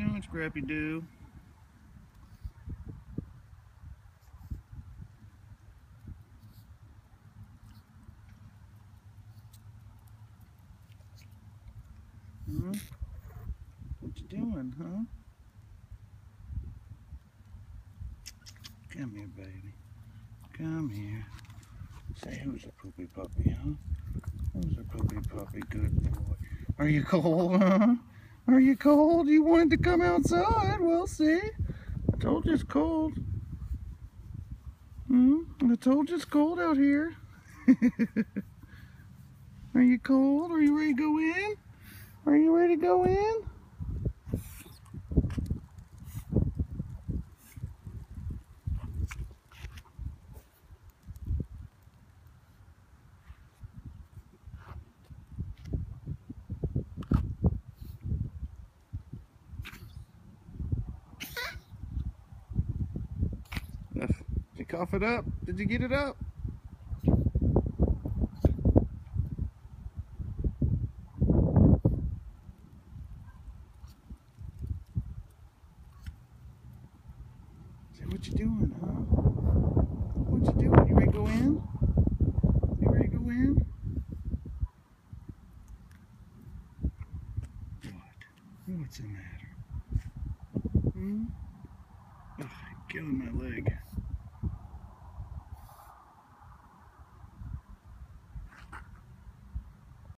doing, Scrappy Doo? Hmm? What you doing, huh? Come here, baby. Come here. Say, who's a poopy puppy, huh? Who's a poopy puppy? Good boy. Are you cold, huh? Are you cold? You wanted to come outside? Well, see? I told you it's cold. I told you it's cold out here. Are you cold? Are you ready to go in? Are you ready to go in? Did you cough it up? Did you get it up? Say, what you doing, huh? What you doing? You ready to go in? You ready to go in? What? What's the matter? Oh, you're killing my leg.